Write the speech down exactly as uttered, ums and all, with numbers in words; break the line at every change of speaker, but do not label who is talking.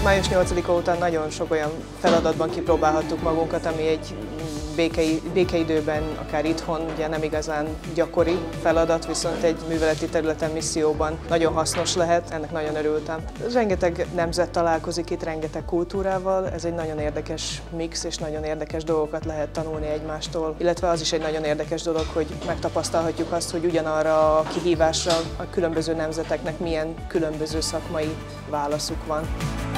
május nyolcadika után nagyon sok olyan feladatban kipróbálhattuk magunkat, ami egy békei, békeidőben, akár itthon ugye nem igazán gyakori feladat, viszont egy műveleti területen, misszióban nagyon hasznos lehet, ennek nagyon örültem. Rengeteg nemzet találkozik itt, rengeteg kultúrával, ez egy nagyon érdekes mix, és nagyon érdekes dolgokat lehet tanulni egymástól, illetve az is egy nagyon érdekes dolog, hogy megtapasztalhatjuk azt, hogy ugyanarra a kihívásra a különböző nemzeteknek milyen különböző szakmai válaszuk van.